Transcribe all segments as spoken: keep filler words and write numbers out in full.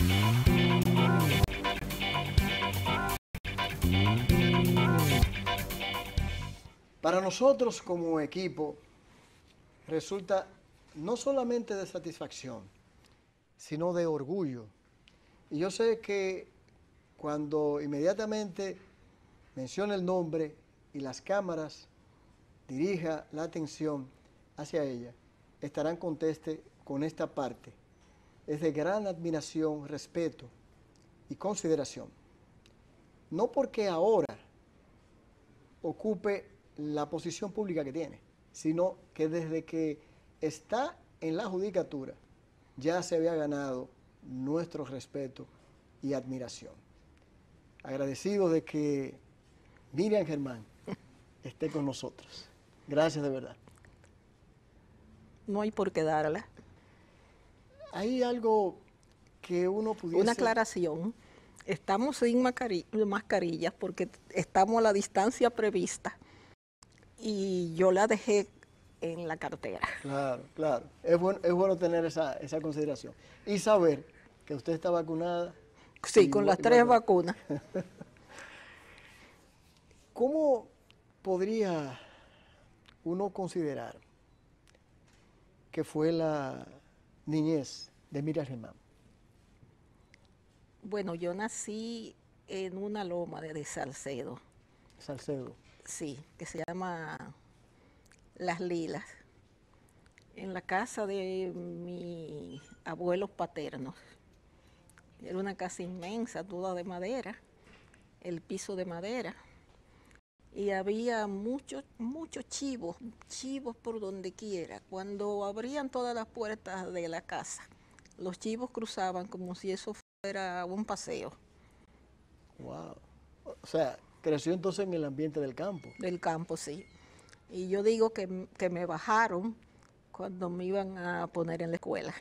Para nosotros como equipo resulta no solamente de satisfacción, sino de orgullo. Y yo sé que cuando inmediatamente mencione el nombre y las cámaras dirija la atención hacia ella, estarán conteste con esta parte. Es de gran admiración, respeto y consideración. No porque ahora ocupe la posición pública que tiene, sino que desde que está en la judicatura ya se había ganado nuestro respeto y admiración. Agradecido de que Miriam Germán esté con nosotros. Gracias de verdad. No hay por qué darla. Hay algo que uno pudiese... Una aclaración. Estamos sin mascarillas porque estamos a la distancia prevista y yo la dejé en la cartera. Claro, claro. Es bueno, es bueno tener esa, esa consideración. Y saber que usted está vacunada. Sí, con las tres vacunas. ¿Cómo podría uno considerar que fue la niñez de Miriam Germán? Bueno, yo nací en una loma de, de Salcedo. Salcedo. Sí, que se llama Las Lilas, en la casa de mis abuelos paternos. Era una casa inmensa, toda de madera, el piso de madera. Y había muchos, muchos chivos, chivos por donde quiera. Cuando abrían todas las puertas de la casa, los chivos cruzaban como si eso fuera un paseo. Wow. O sea, creció entonces en el ambiente del campo. Del campo, sí. Y yo digo que, que me bajaron cuando me iban a poner en la escuela.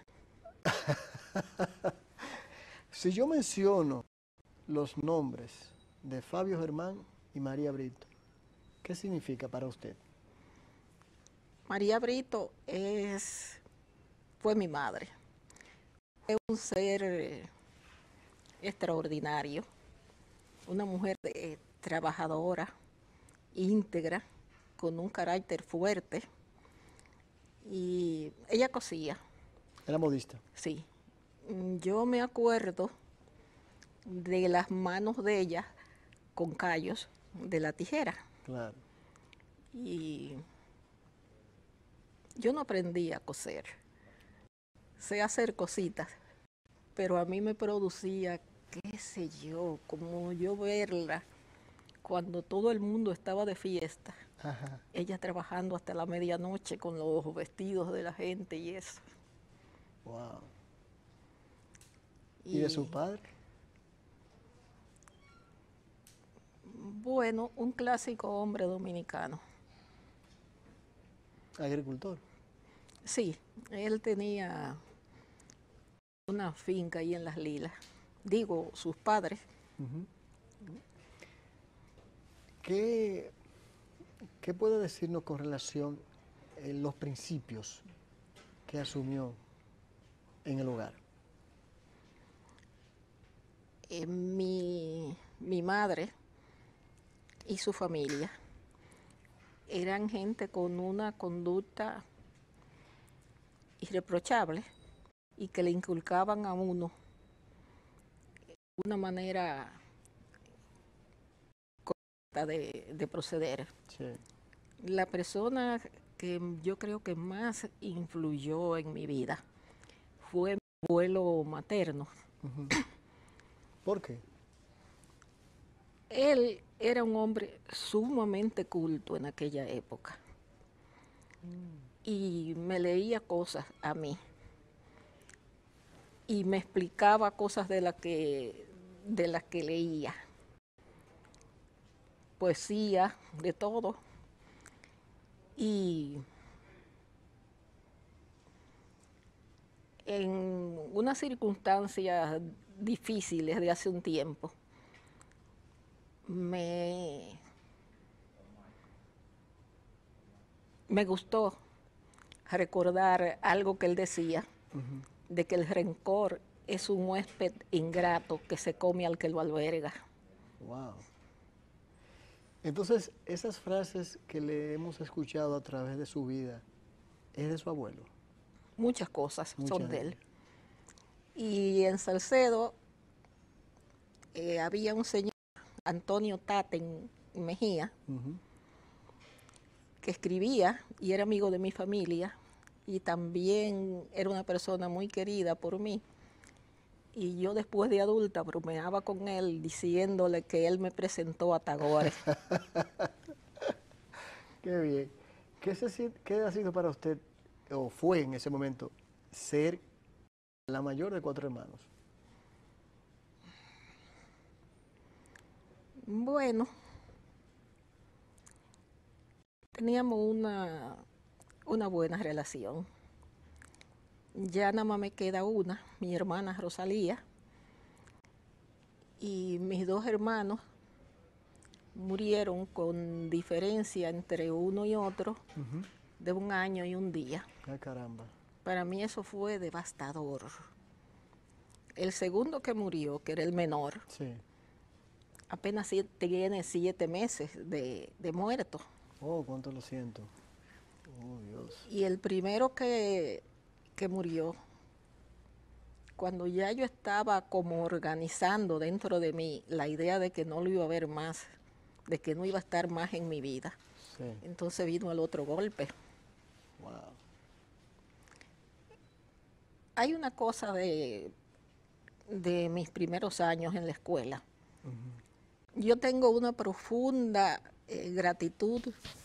Si yo menciono los nombres de Fabio Germán y María Brito, ¿qué significa para usted? María Brito es, fue mi madre. Fue un ser eh, extraordinario, una mujer eh, trabajadora, íntegra, con un carácter fuerte. Y ella cosía. Era modista. Sí. Yo me acuerdo de las manos de ella con callos de la tijera. Claro. Y yo no aprendí a coser. Sé hacer cositas, pero a mí me producía, qué sé yo, como yo verla cuando todo el mundo estaba de fiesta. Ajá. Ella trabajando hasta la medianoche con los vestidos de la gente y eso. Wow. ¿Y, ¿Y de su padre? Bueno, un clásico hombre dominicano. ¿Agricultor? Sí, él tenía una finca ahí en Las Lilas. Digo, sus padres. Uh-huh. ¿Qué, ¿Qué puede decirnos con relación a los principios que asumió en el hogar? Eh, mi, mi madre y su familia eran gente con una conducta irreprochable y que le inculcaban a uno una manera correcta de, de proceder. Sí. La persona que yo creo que más influyó en mi vida fue mi abuelo materno. Uh-huh. ¿Por qué? Él era un hombre sumamente culto en aquella época. Mm. Y me leía cosas a mí. Y me explicaba cosas de las que, de las que leía. Poesía, de todo. Y en unas circunstancias difíciles de hace un tiempo, me, me gustó recordar algo que él decía, uh-huh, de que el rencor es un huésped ingrato que se come al que lo alberga. Wow. Entonces, esas frases que le hemos escuchado a través de su vida, ¿es de su abuelo? Muchas cosas Muchas son de de él. ellas. Y en Salcedo eh, había un señor, Antonio Taten Mejía, Ujú. que escribía y era amigo de mi familia y también era una persona muy querida por mí. Y yo después de adulta bromeaba con él diciéndole que él me presentó a Tagore. Qué bien. ¿Qué, se, sien- qué ha sido para usted, o fue en ese momento, ser la mayor de cuatro hermanos? Bueno, teníamos una, una buena relación. Ya nada más me queda una, mi hermana Rosalía, y mis dos hermanos murieron con diferencia entre uno y otro Ujú. de un año y un día. Ay, caramba. Para mí eso fue devastador. El segundo que murió, que era el menor, Sí. apenas siete- tiene siete meses de, de muerto. Oh, cuánto lo siento. Oh, Dios. Y el primero que, que murió, cuando ya yo estaba como organizando dentro de mí la idea de que no lo iba a ver más, de que no iba a estar más en mi vida, Sí. entonces vino el otro golpe. Wow. Hay una cosa de, de mis primeros años en la escuela. Ujú. Yo tengo una profunda eh, gratitud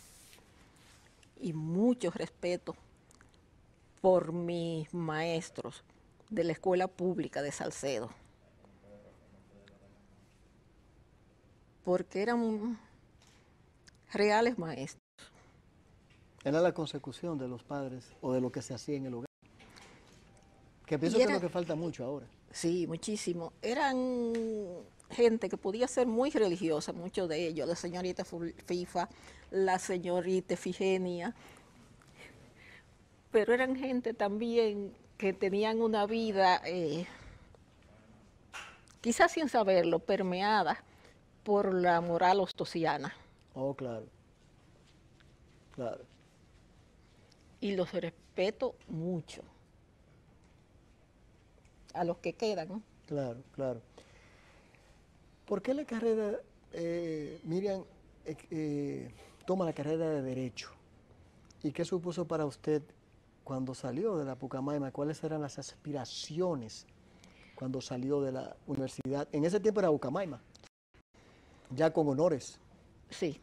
y mucho respeto por mis maestros de la escuela pública de Salcedo, porque eran reales maestros. Era la consecución de los padres o de lo que se hacía en el hogar. Que pienso Y que es era, lo que falta mucho ahora. sí, muchísimo. Eran gente que podía ser muy religiosa, muchos de ellos, la señorita Fu- FIFA, la señorita Efigenia, pero eran gente también que tenían una vida, eh, quizás sin saberlo, permeada por la moral ostosiana. Oh, claro. Claro. Y los respeto mucho a los que quedan, ¿no? Claro, claro. ¿Por qué la carrera, eh, Miriam, eh, eh, toma la carrera de Derecho? ¿Y qué supuso para usted cuando salió de la Pucamaima? ¿Cuáles eran las aspiraciones cuando salió de la universidad? En ese tiempo era Pucamaima, ya con honores. Sí.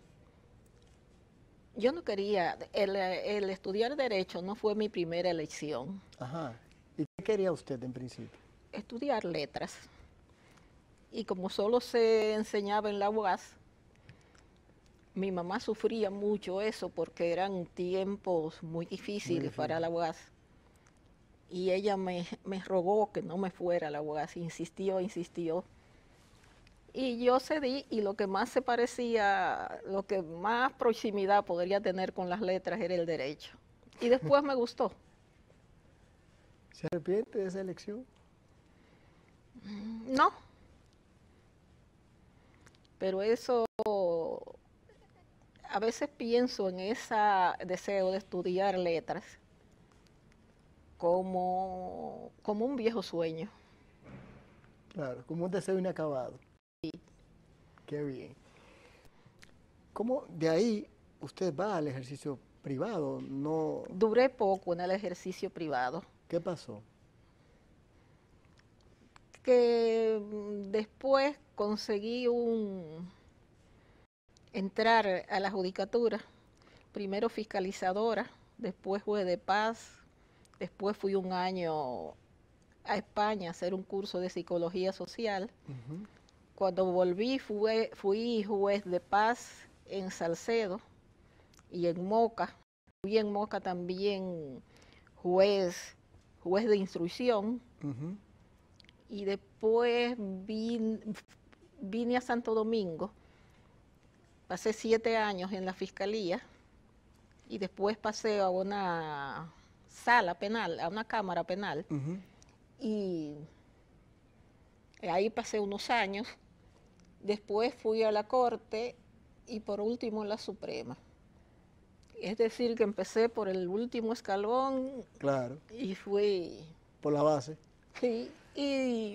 Yo no quería, el, el estudiar Derecho no fue mi primera elección. Ajá. ¿Y qué quería usted en principio? Estudiar letras. Y como solo se enseñaba en la U A S, mi mamá sufría mucho eso porque eran tiempos muy Muy difíciles difícil. para la U A S. Y ella me, me rogó que no me fuera a la U A S, insistió, insistió. Y yo cedí y lo que más se parecía, lo que más proximidad podría tener con las letras era el derecho. Y después me gustó. ¿Se arrepiente de esa elección? No, pero eso, a veces pienso en ese deseo de estudiar letras como, como un viejo sueño. Claro, como un deseo inacabado. Qué bien. ¿Cómo de ahí usted va al ejercicio privado? No, Duré poco en el ejercicio privado, ¿qué pasó? que mm, después conseguí un entrar a la judicatura, primero fiscalizadora, después juez de paz, después fui un año a España a hacer un curso de psicología social. Ujú. Cuando volví fui, fui juez de paz en Salcedo y en Moca. Fui en Moca también juez, juez de instrucción. Ujú. Y después vin, vine a Santo Domingo. Pasé siete años en la fiscalía y después pasé a una sala penal, a una cámara penal. Ujú. Y Ahí pasé unos años. Después fui a la Corte y por último la Suprema. Es decir, que empecé por el último escalón. Claro. Y fui... Por la base. Sí, y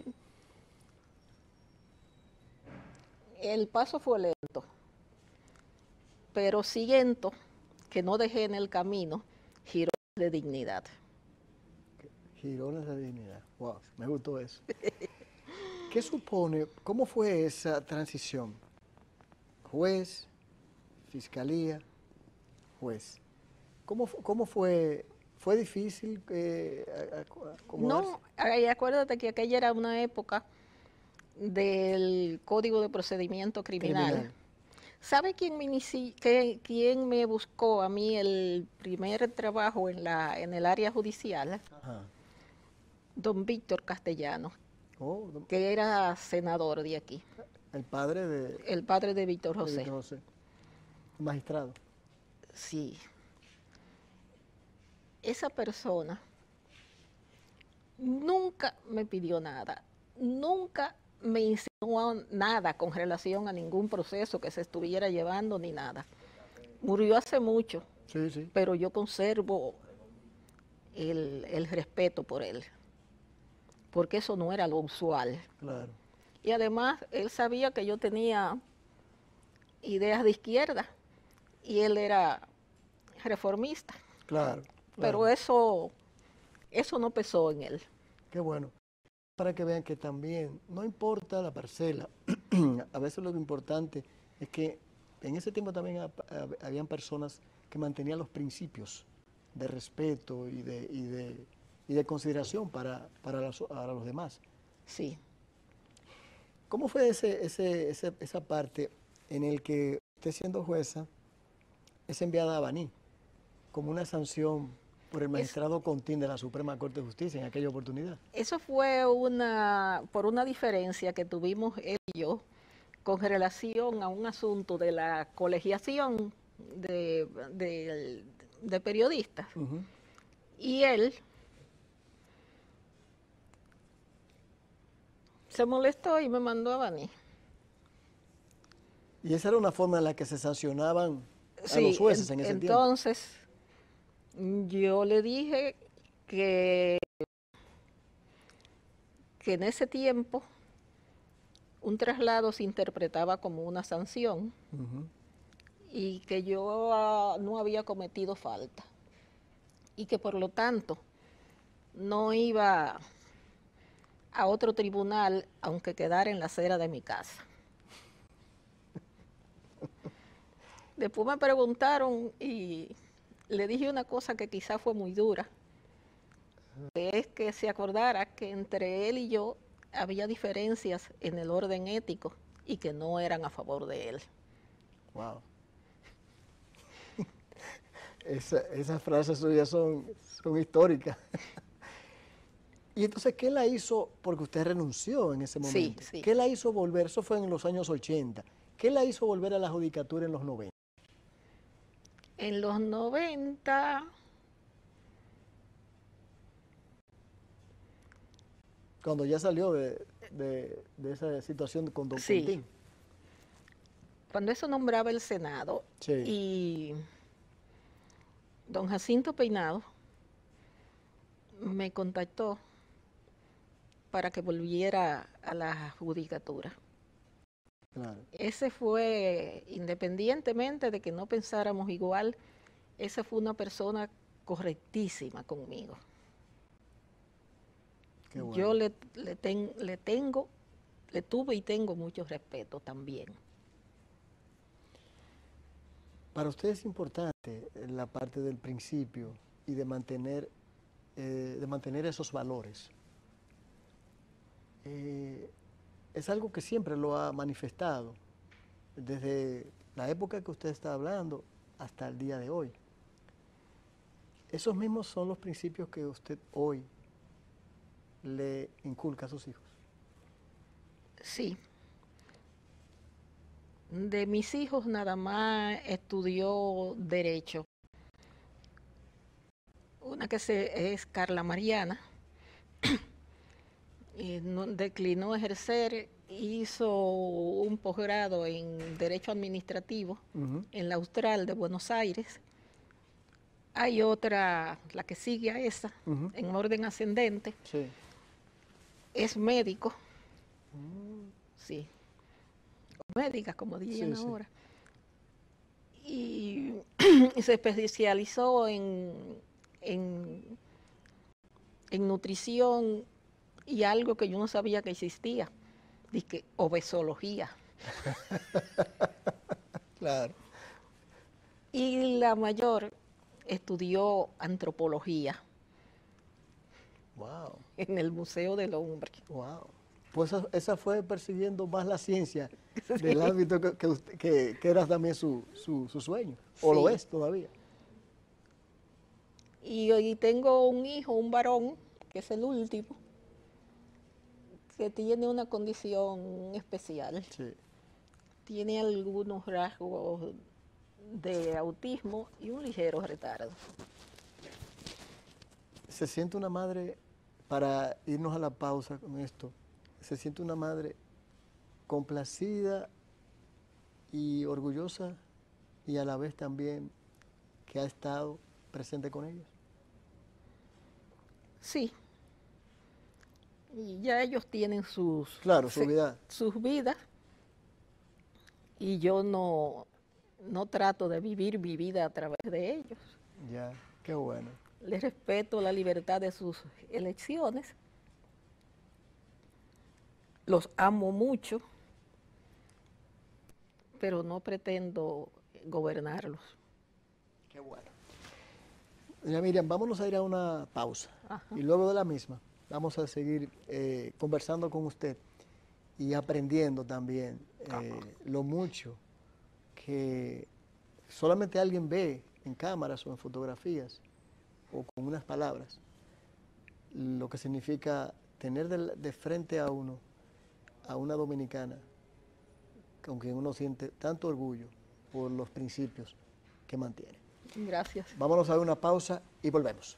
el paso fue lento, pero siguiendo, que no dejé en el camino, girones de dignidad. Girones de dignidad. Wow, me gustó eso. ¿Qué supone, cómo fue esa transición? Juez, fiscalía, juez. ¿Cómo, cómo fue? ¿Fue difícil eh, acomodarse? No, ay, acuérdate que aquella era una época del Código de Procedimiento Criminal. Criminal. ¿Sabe quién me, inici que, quién me buscó a mí el primer trabajo en, la, en el área judicial? Ajá. Don Víctor Castellano, Oh, don- que era senador de aquí, el padre de, el padre de Víctor de José. Víctor José, magistrado. Sí. Esa persona nunca me pidió nada, nunca me insinuó nada con relación a ningún proceso que se estuviera llevando ni nada. Murió hace mucho, Sí, sí. pero yo conservo el, el respeto por él, porque eso no era lo usual. Claro. Y además, él sabía que yo tenía ideas de izquierda y él era reformista. Claro. Pero claro. eso, eso no pesó en él. Qué bueno. Para que vean que también no importa la parcela. A veces lo importante es que en ese tiempo también ha- hab- habían personas que mantenían los principios de respeto y de, y de, y de consideración para, para, los, para los demás. Sí. ¿Cómo fue ese, ese, ese- esa parte en el que usted siendo jueza es enviada a Baní como una sanción por el Es- magistrado Contín de la Suprema Corte de Justicia en aquella oportunidad? Eso fue una, por una diferencia que tuvimos él y yo con relación a un asunto de la colegiación de, de- de periodistas. Ujú. Y él se molestó y me mandó a Baní. Y esa era una forma en la que se sancionaban a Sí, los jueces en- en ese tiempo. entonces yo le dije que, que en ese tiempo un traslado se interpretaba como una sanción Ujú. y que yo ah, no había cometido falta y que por lo tanto no iba a otro tribunal aunque quedara en la acera de mi casa. Después me preguntaron y le dije una cosa que quizá fue muy dura, que es que se acordara que entre él y yo había diferencias en el orden ético y que no eran a favor de él. Wow. Esa, esas frases suyas son, son históricas. Y entonces, ¿qué la hizo? Porque usted renunció en ese Sí, momento. sí. ¿Qué la hizo volver? Eso fue en los años ochenta. ¿Qué la hizo volver a la judicatura en los noventa? En los noventa, Cuando ya salió de, de- de esa situación con Don Sí. Contín. cuando eso nombraba el Senado, Sí. y don Jacinto Peinado me contactó para que volviera a la judicatura. Claro. Ese fue, independientemente de que no pensáramos igual, esa fue una persona correctísima conmigo. Qué bueno. Yo le, le, ten- le tengo, le tuve y tengo mucho respeto también. Para usted es importante la parte del principio y de mantener, eh, de mantener esos valores. Eh, es algo que siempre lo ha manifestado, desde la época que usted está hablando hasta el día de hoy. Esos mismos son los principios que usted hoy le inculca a sus hijos. Sí. De mis hijos nada más estudió Derecho. Una que se, es Carla Mariana y no, declinó ejercer, hizo un posgrado en Derecho Administrativo uh-huh. en la Austral de Buenos Aires. Hay otra, la que sigue a esa, uh-huh. en orden ascendente. Sí. Es médico. Uh-huh. Sí. Médica, como dirían sí, ahora. Sí. Y se especializó en, en, en nutrición y algo que yo no sabía que existía, dije, obesología. Claro. Y la mayor estudió antropología. Wow. En el Museo del Hombre. Wow. Pues esa, esa fue persiguiendo más la ciencia sí. del ámbito que, que, usted, que, que era también su, su, su sueño, o sí. lo es todavía. Y hoy tengo un hijo, un varón, que es el último, que tiene una condición especial. Sí. Tiene algunos rasgos de autismo y un ligero retardo. Se siente una madre, para irnos a la pausa con esto, se siente una madre complacida y orgullosa y a la vez también que ha estado presente con ellos. Sí. Y ya ellos tienen sus, claro, su vida. sus vidas y yo no, no trato de vivir mi vida a través de ellos. Ya, qué bueno. Les respeto la libertad de sus elecciones, los amo mucho, pero no pretendo gobernarlos. Qué bueno. Doña Miriam, vámonos a ir a una pausa. Ajá. Y luego de la misma vamos a seguir eh, conversando con usted y aprendiendo también eh, lo mucho que solamente alguien ve en cámaras o en fotografías o con unas palabras, lo que significa tener de, de frente a uno, a una dominicana, con quien uno siente tanto orgullo por los principios que mantiene. Gracias. Vámonos a dar una pausa y volvemos.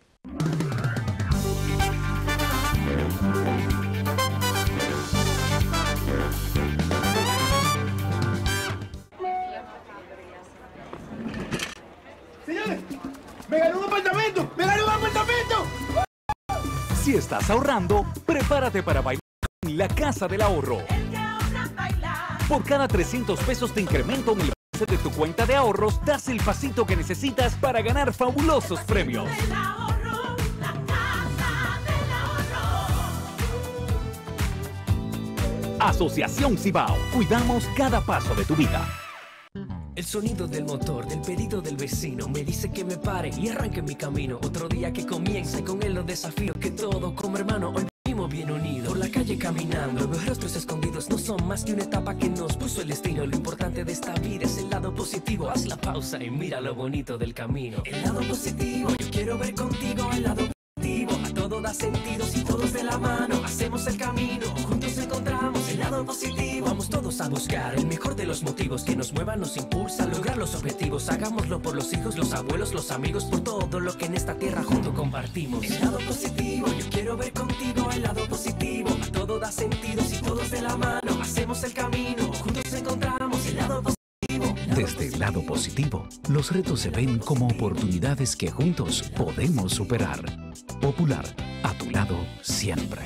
Señores, ¡me gané un apartamento! ¡Me gané un apartamento! Si estás ahorrando, prepárate para bailar con la Casa del Ahorro. El que ahorra baila. Por cada trescientos pesos de incremento en el balance de tu cuenta de ahorros, das el pasito que necesitas para ganar fabulosos premios. El ahorro, la Casa del Ahorro. Asociación Cibao. Cuidamos cada paso de tu vida. El sonido del motor, del pedido del vecino me dice que me pare y arranque mi camino. Otro día que comience, con él los desafíos que todo como hermano hoy vivimos bien unidos. Por la calle caminando, los rostros escondidos no son más que una etapa que nos puso el destino. Lo importante de esta vida es el lado positivo. Haz la pausa y mira lo bonito del camino. El lado positivo, yo quiero ver contigo el lado positivo. A todo da sentido si todos de la mano hacemos el camino. Juntos encontramos el lado positivo. Vamos todos a buscar el mejor de los motivos que nos muevan, nos impulsa a lograr los objetivos. Hagámoslo por los hijos, los abuelos, los amigos, por todo lo que en esta tierra junto compartimos. El lado positivo, yo quiero ver contigo el lado positivo. A todo da sentido si todos de la mano hacemos el camino. Juntos encontramos el lado positivo. Desde el lado positivo, los retos se ven como oportunidades que juntos podemos superar. Popular, a tu lado siempre.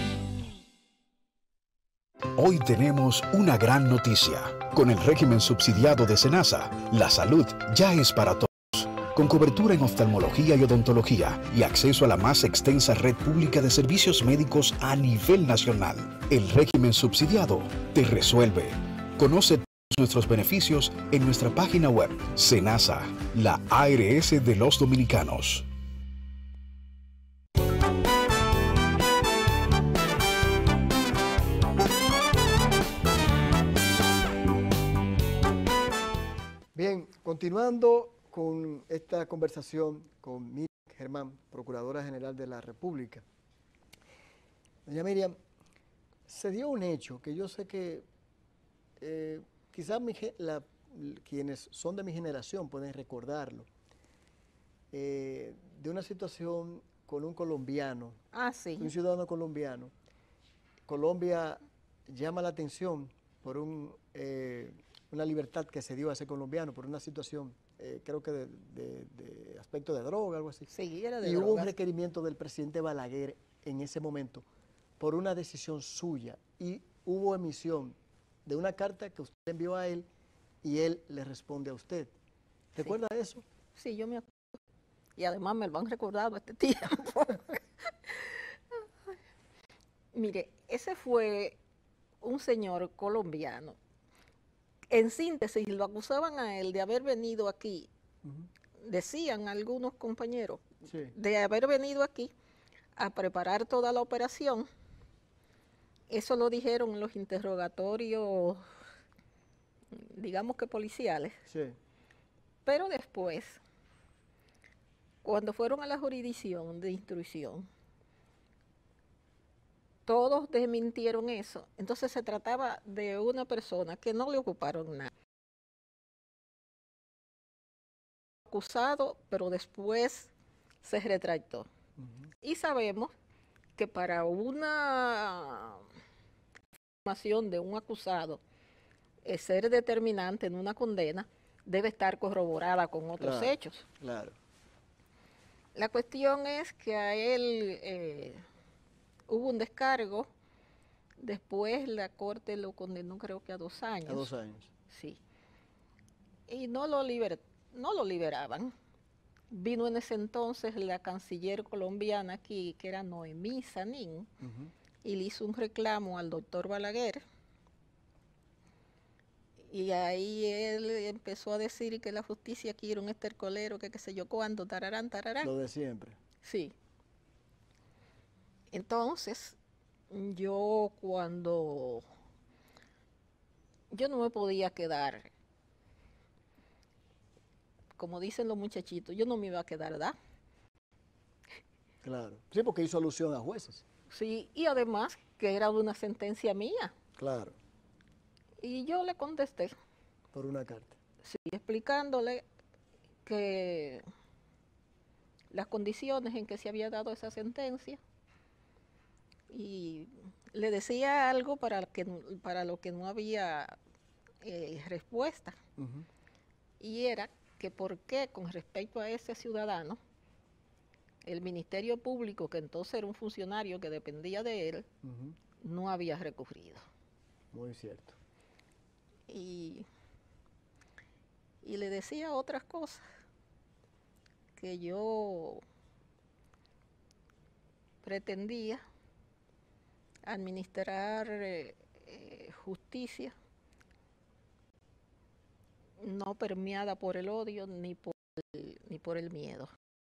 Hoy tenemos una gran noticia. Con el régimen subsidiado de SENASA, la salud ya es para todos. Con cobertura en oftalmología y odontología y acceso a la más extensa red pública de servicios médicos a nivel nacional. El régimen subsidiado te resuelve. Conoce todos nuestros beneficios en nuestra página web. SENASA, la A R S de los dominicanos. Bien, continuando con esta conversación con Miriam Germán, Procuradora General de la República. Doña Miriam, se dio un hecho que yo sé que eh, quizás mi, la, quienes son de mi generación pueden recordarlo, eh, de una situación con un colombiano, ah, sí. un ciudadano colombiano, Colombia llama la atención por un, eh, una libertad que se dio a ese colombiano, por una situación, eh, creo que de, de, de aspecto de droga, algo así. Sí, era de y hubo un drogas. requerimiento del presidente Balaguer en ese momento por una decisión suya y hubo emisión de una carta que usted envió a él y él le responde a usted. ¿Recuerda eso? Sí, yo me acuerdo. Y además me lo han recordado este tiempo. Mire, ese fue un señor colombiano. En síntesis, lo acusaban a él de haber venido aquí, uh-huh. decían algunos compañeros, sí. de haber venido aquí a preparar toda la operación. Eso lo dijeron en los interrogatorios, digamos que policiales. Sí. Pero después, cuando fueron a la jurisdicción de instrucción, todos desmintieron eso. Entonces se trataba de una persona que no le ocuparon nada. Acusado, pero después se retractó. Uh-huh. Y sabemos que para una información de un acusado, eh, ser determinante en una condena, debe estar corroborada con otros claro, hechos. Claro. La cuestión es que a él eh, hubo un descargo, después la corte lo condenó creo que a dos años. A dos años. Sí. Y no lo, liber, no lo liberaban. Vino en ese entonces la canciller colombiana aquí, que era Noemí Sanín, uh-huh. y le hizo un reclamo al doctor Balaguer. Y ahí él empezó a decir que la justicia aquí era un estercolero, que qué sé yo cuándo, tararán, tararán. Lo de siempre. Sí. Entonces, yo cuando... Yo no me podía quedar, como dicen los muchachitos, yo no me iba a quedar, ¿verdad? Claro. Sí, porque hizo alusión a jueces. Sí, y además que era una sentencia mía. Claro. Y yo le contesté. Por una carta. Sí, explicándole que las condiciones en que se había dado esa sentencia y le decía algo para, que, para lo que no había eh, respuesta. Uh-huh. Y era que por qué con respecto a ese ciudadano, el Ministerio Público, que entonces era un funcionario que dependía de él, uh-huh. no había recurrido. Muy cierto. Y, y le decía otras cosas, que yo pretendía administrar eh, eh, justicia no permeada por el odio ni por el, ni por el miedo.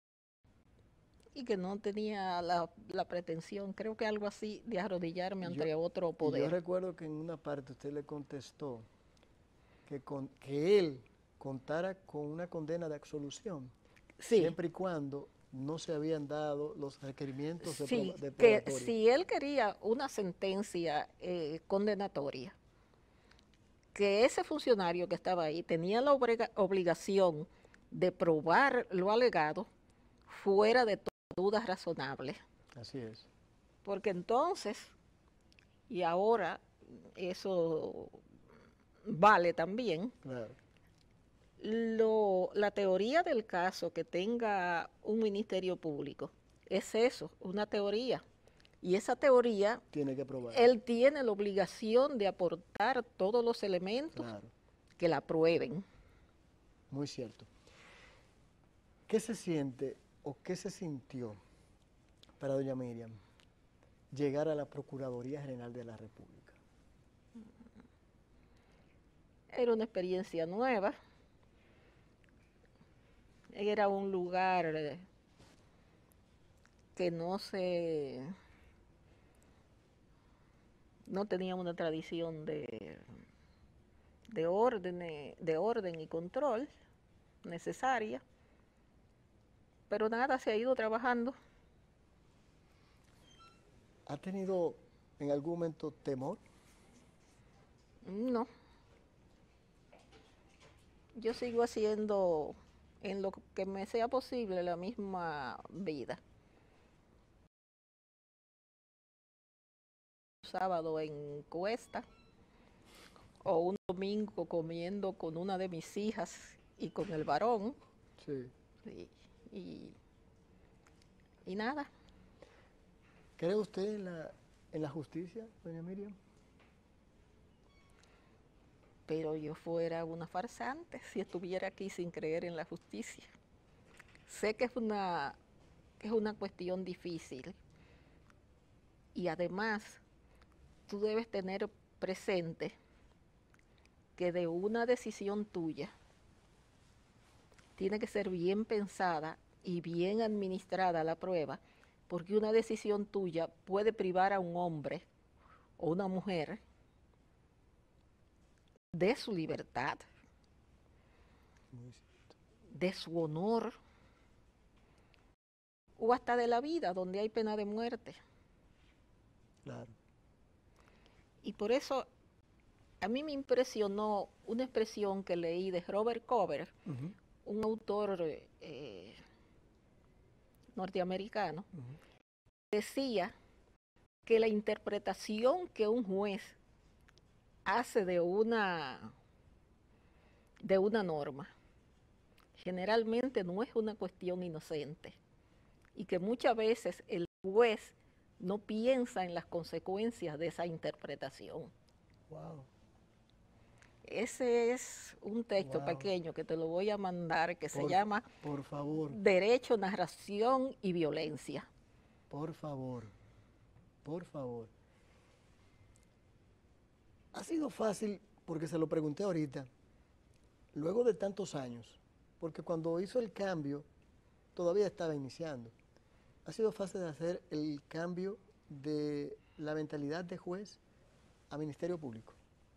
Y que no tenía la, la pretensión, creo que algo así, de arrodillarme ante yo, otro poder. Yo recuerdo que en una parte usted le contestó que, con, que él contara con una condena de absolución, sí. siempre y cuando no se habían dado los requerimientos de, sí, pro, de que si él quería una sentencia eh, condenatoria, que ese funcionario que estaba ahí tenía la obliga, obligación de probar lo alegado fuera de toda duda razonable. Así es. Porque entonces, y ahora eso vale también, claro. lo, la teoría del caso que tenga un ministerio público es eso, una teoría. Y esa teoría, tiene que probar. Él tiene la obligación de aportar todos los elementos claro. que la prueben. Muy cierto. ¿Qué se siente o qué se sintió para doña Miriam llegar a la Procuraduría General de la República? Era una experiencia nueva. Era un lugar que no se... no tenía una tradición de, de, orden, de orden y control necesaria, pero nada, se ha ido trabajando. ¿Ha tenido en algún momento temor? No. Yo sigo haciendo en lo que me sea posible la misma vida. sábado en Cuesta, o un domingo comiendo con una de mis hijas y con el varón, Sí. y, y, y nada. ¿Cree usted en la, en la justicia, doña Miriam? Pero yo fuera una farsante si estuviera aquí sin creer en la justicia. Sé que es una, que es una cuestión difícil, y además tú debes tener presente que de una decisión tuya tiene que ser bien pensada y bien administrada la prueba, porque una decisión tuya puede privar a un hombre o una mujer de su libertad, de su honor, o hasta de la vida, donde hay pena de muerte. Claro. Y por eso a mí me impresionó una expresión que leí de Robert Cover, Ujú, un autor eh, norteamericano. ujú. Decía que la interpretación que un juez hace de una, de una norma generalmente no es una cuestión inocente, y que muchas veces el juez no piensa en las consecuencias de esa interpretación. Wow. Ese es un texto Wow. pequeño que te lo voy a mandar, que se Por- llama Por favor, Derecho, Narración y Violencia. por favor, por favor. Ha sido fácil, porque se lo pregunté ahorita, luego de tantos años, porque cuando hizo el cambio, todavía estaba iniciando. Ha sido fácil de hacer el cambio de la mentalidad de juez a Ministerio Público.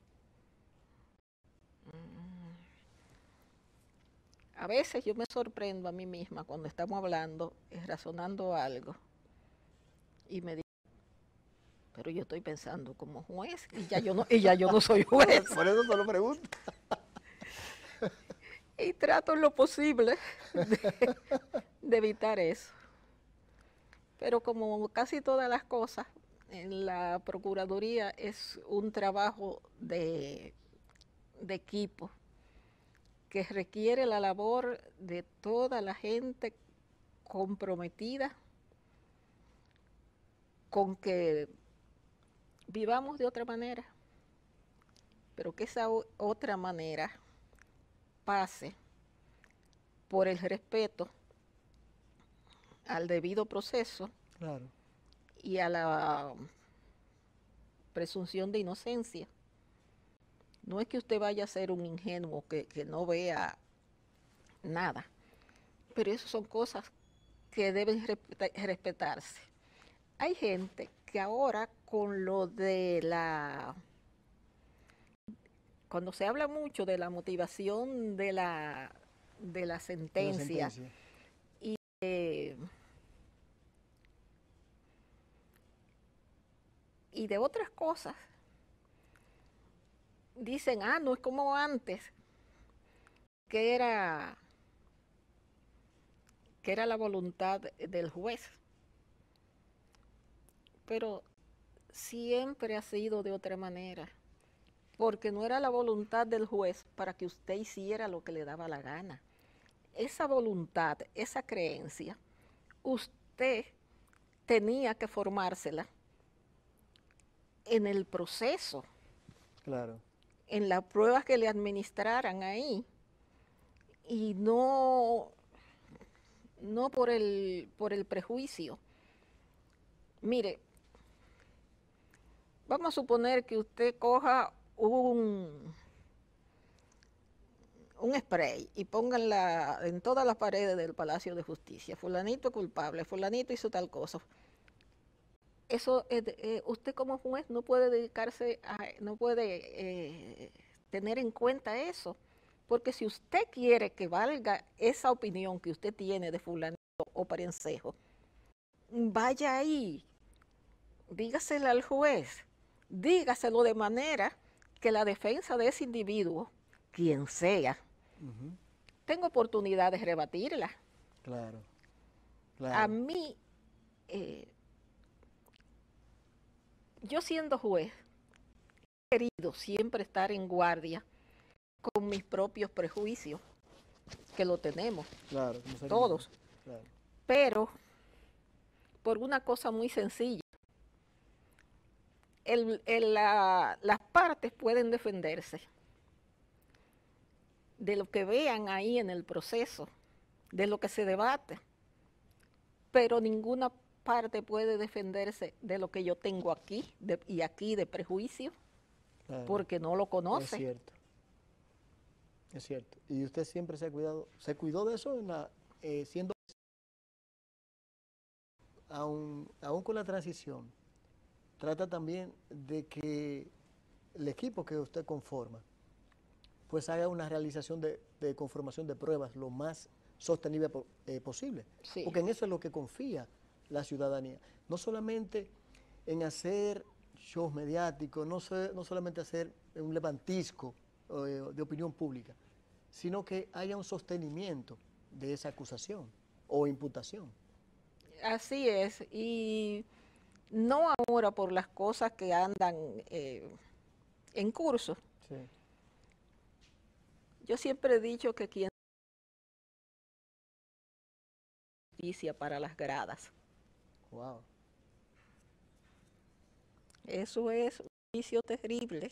A veces yo me sorprendo a mí misma cuando estamos hablando, eh, razonando algo, y me digo, pero yo estoy pensando como juez, y ya yo no, y ya yo no soy juez. Por eso se lo pregunto. Y trato en lo posible de, de evitar eso. Pero como casi todas las cosas, en la Procuraduría es un trabajo de, de equipo que requiere la labor de toda la gente comprometida con que vivamos de otra manera, pero que esa o- otra manera pase por el respeto al debido proceso Claro. y a la presunción de inocencia. No es que usted vaya a ser un ingenuo que, que no vea nada, pero esas son cosas que deben respeta- respetarse. Hay gente que ahora con lo de la... Cuando se habla mucho de la motivación de la, de la La sentencia, sentencia. eh, y de otras cosas, dicen, ah, no es como antes, que era, que era la voluntad del juez. Pero siempre ha sido de otra manera, porque no era la voluntad del juez para que usted hiciera lo que le daba la gana. Esa voluntad, esa creencia, usted tenía que formársela en el proceso, Claro. en las pruebas que le administraran ahí, y no, no por el, por el prejuicio. Mire, vamos a suponer que usted coja un, un spray y ponga en, la, en todas las paredes del Palacio de Justicia, fulanito es culpable, fulanito hizo tal cosa. Eso, eh, eh, usted como juez no puede dedicarse a, no puede eh, tener en cuenta eso, porque si usted quiere que valga esa opinión que usted tiene de fulanito o parencejo, vaya ahí, dígaselo al juez, dígaselo de manera que la defensa de ese individuo, quien sea, Ujú. tenga oportunidad de rebatirla. Claro. A Claro. mí, eh, yo siendo juez, he querido siempre estar en guardia con mis propios prejuicios, que lo tenemos, Claro, como ser todos, humano, claro. pero por una cosa muy sencilla. El- el- la- las partes pueden defenderse de lo que vean ahí en el proceso, de lo que se debate, pero ninguna parte puede defenderse de lo que yo tengo aquí de- y aquí de prejuicio, Claro. porque no lo Es conoce. cierto. Es cierto. Y usted siempre se ha cuidado, se cuidó de eso en la, eh, siendo, aún, aún con la transición, trata también de que el equipo que usted conforma, pues haga una realización de, de conformación de pruebas lo más sostenible po- eh, posible. Sí. Porque en eso es lo que confía la ciudadanía. No solamente en hacer shows mediáticos, no, se- no solamente hacer un levantisco eh, de opinión pública, sino que haya un sostenimiento de esa acusación o imputación. Así es, y no ahora por las cosas que andan eh, en curso. Sí. Yo siempre he dicho que quien justicia para las gradas, Wow. eso es un juicio terrible.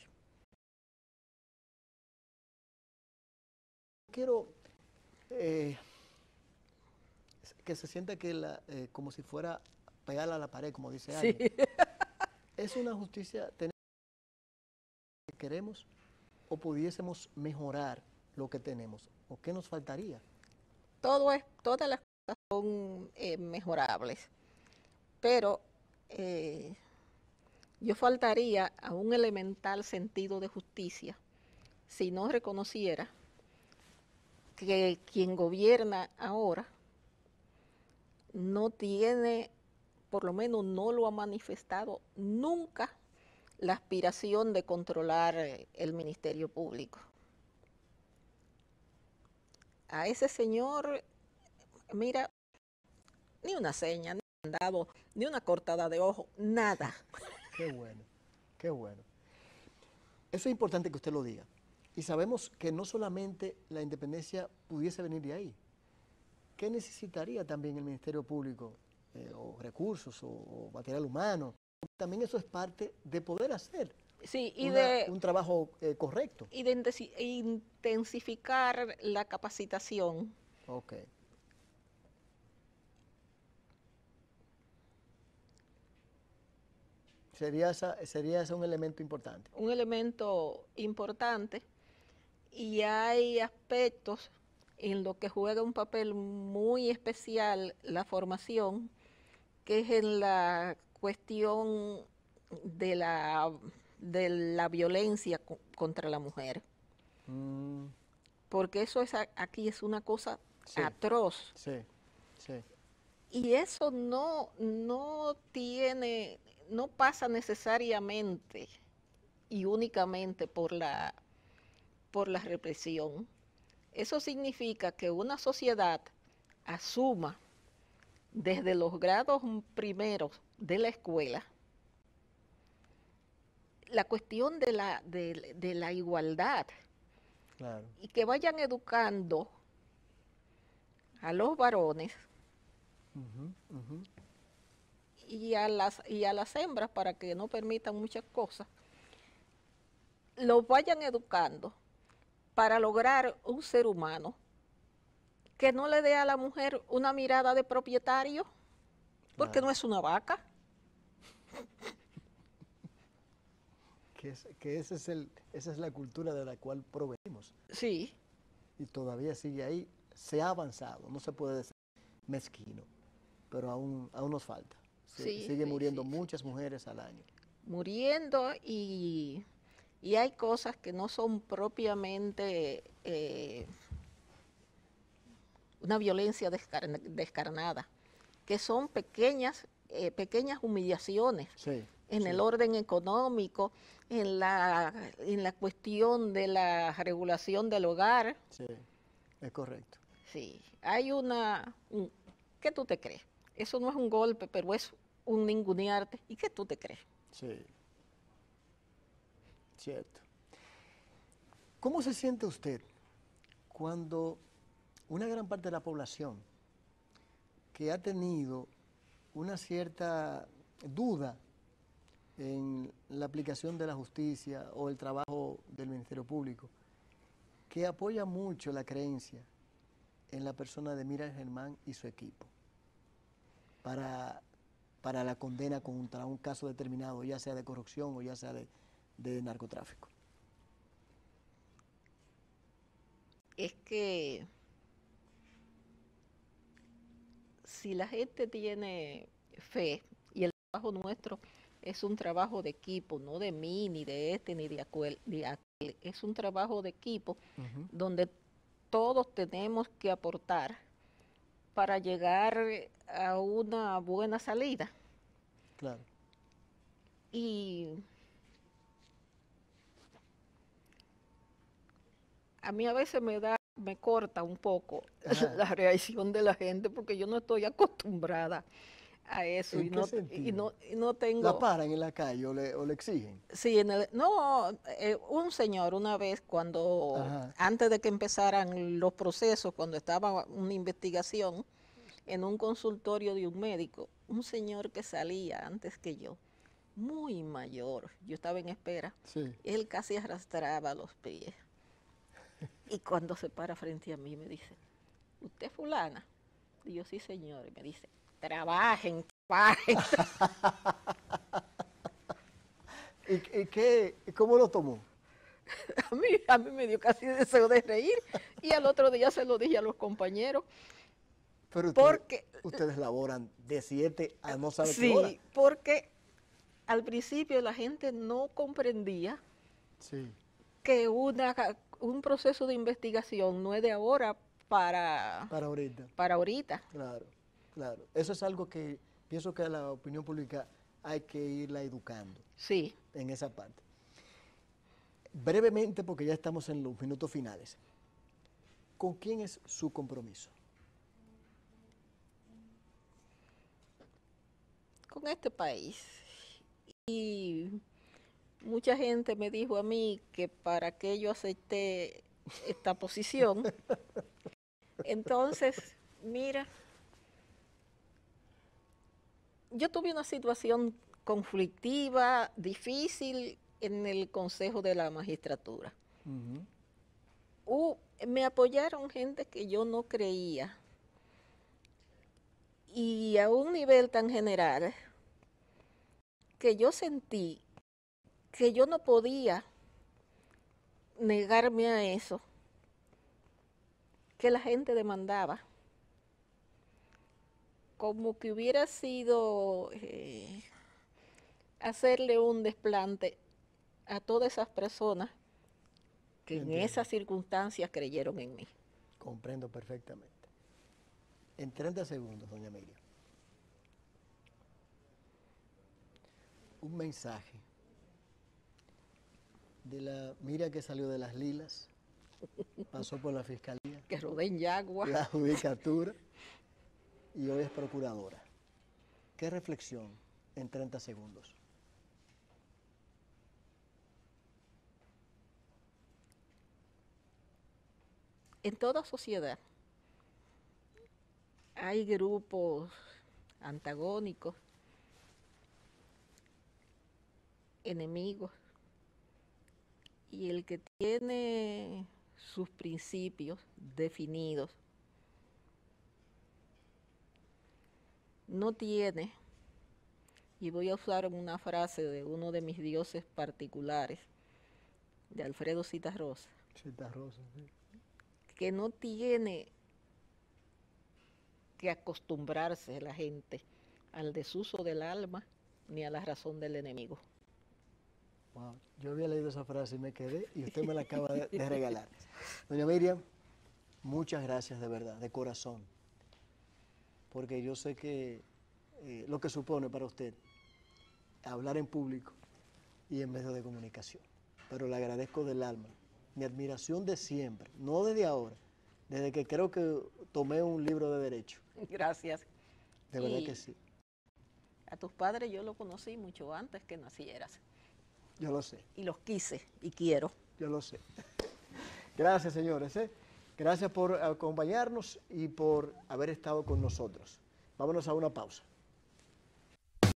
Quiero eh, que se sienta que la, eh, como si fuera pegarla a la pared, como dice Sí. alguien. ¿Es una justicia tener lo que queremos o pudiésemos mejorar lo que tenemos? ¿O qué nos faltaría? Todo es, todas las cosas son eh, mejorables, pero eh, yo faltaría a un elemental sentido de justicia si no reconociera que quien gobierna ahora no tiene, por lo menos no lo ha manifestado nunca, la aspiración de controlar eh, el Ministerio Público. A ese señor, mira, ni una seña, ni un mandado, ni una cortada de ojo, nada. Qué bueno, qué bueno. Eso es importante que usted lo diga. Y sabemos que no solamente la independencia pudiese venir de ahí. ¿Qué necesitaría también el Ministerio Público? Eh, o recursos, o, o material humano. También eso es parte de poder hacer Sí, y una- de, un trabajo eh, correcto. y de intensi- intensificar la capacitación. Ok. Sería, esa, sería ese un elemento importante. Un elemento importante, y hay aspectos en los que juega un papel muy especial la formación, que es en la cuestión de la, de la violencia co- contra la mujer, Mm, porque eso es a- aquí es una cosa Sí. atroz. sí, sí. Y eso no, no tiene, no pasa necesariamente y únicamente por la, por la represión. Eso significa que una sociedad asuma desde los grados primeros de la escuela la cuestión de la, de, de la igualdad, Claro. y que vayan educando a los varones Ujú, ujú. y a las y a las hembras, para que no permitan muchas cosas, los vayan educando para lograr un ser humano que no le dé a la mujer una mirada de propietario, porque Claro. no es una vaca. Que, es- que ese es el, esa es la cultura de la cual provenimos. Sí, Y todavía sigue ahí. Se ha avanzado. No se puede decir mezquino. Pero aún, aún nos falta. Se- Sí, sigue sí, muriendo sí. muchas mujeres al año. muriendo, y, y hay cosas que no son propiamente eh, una violencia descarn- descarnada, que son pequeñas, eh, pequeñas humillaciones Sí. en sí. el orden económico, en la, en la cuestión de la regulación del hogar. Sí, es correcto. Sí, hay una... un- ¿qué tú te crees? Eso no es un golpe, pero es un ningunearte. ¿Y qué tú te crees? Sí, Cierto. ¿Cómo se siente usted cuando una gran parte de la población que ha tenido una cierta duda en la aplicación de la justicia o el trabajo del Ministerio Público, que apoya mucho la creencia en la persona de Miriam Germán y su equipo para, para la condena contra un caso determinado, ya sea de corrupción o ya sea de, de narcotráfico? Es que si la gente tiene fe, y el trabajo nuestro es un trabajo de equipo, no de mí, ni de este, ni de aquel, de aquel. Es un trabajo de equipo Uh-huh. donde todos tenemos que aportar para llegar a una buena salida. Claro. Y a mí a veces me da, me corta un poco Ajá. la reacción de la gente porque yo no estoy acostumbrada a eso ¿En y qué no, sentido? y no y no tengo. ¿La paran en la calle o le, o le exigen? Sí, en el, no, eh, un señor una vez cuando, Ajá. antes de que empezaran los procesos, cuando estaba una investigación en un consultorio de un médico, un señor que salía antes que yo, muy mayor, yo estaba en espera, Sí. él casi arrastraba los pies. Y cuando se para frente a mí me dice, ¿usted es fulana? Y yo, sí señor, y me dice, trabajen, trabajen. ¿Y, y qué, cómo lo tomó? A mí, a mí me dio casi deseo de reír y al otro día se lo dije a los compañeros. Pero ustedes, Porque, ustedes laboran de siete a no saber sí, qué hora. porque al principio la gente no comprendía Sí, que una, un proceso de investigación no es de ahora para, para ahorita. para ahorita. Claro, claro. Eso es algo que pienso que a la opinión pública hay que irla educando Sí. en esa parte. Brevemente, porque ya estamos en los minutos finales, ¿con quién es su compromiso? Con este país. Y mucha gente me dijo a mí que para qué yo acepté esta posición. Entonces, mira, yo tuve una situación conflictiva, difícil en el Consejo de la Magistratura. Uh-huh. Uh, me apoyaron gente que yo no creía. Y a un nivel tan general que yo sentí que yo no podía negarme a eso que la gente demandaba. Como que hubiera sido eh, hacerle un desplante a todas esas personas que Entiendo. en esas circunstancias creyeron en mí. Comprendo perfectamente. En treinta segundos, doña Miriam. Un mensaje de la Miriam que salió de las Lilas, pasó por la Fiscalía, Que rodé en Yagua. la Judicatura y hoy es procuradora. ¿Qué reflexión en treinta segundos? En toda sociedad hay grupos antagónicos, enemigos, y el que tiene sus principios definidos no tiene, y voy a usar una frase de uno de mis dioses particulares, de Alfredo Zitarrosa, Zitarrosa, sí. que no tiene que acostumbrarse la gente al desuso del alma ni a la razón del enemigo. Wow. Yo había leído esa frase y me quedé y usted me la acaba de, de regalar. Doña Miriam, muchas gracias de verdad, de corazón, porque yo sé que eh, lo que supone para usted hablar en público y en medios de comunicación, pero le agradezco del alma, mi admiración de siempre, no desde ahora, desde que creo que tomé un libro de derecho. Gracias. De verdad Y que sí. a tus padres yo los conocí mucho antes que nacieras. Yo lo sé. Y los quise y quiero. Yo lo sé. Gracias, señores. ¿eh? Gracias por acompañarnos y por haber estado con nosotros. Vámonos a una pausa.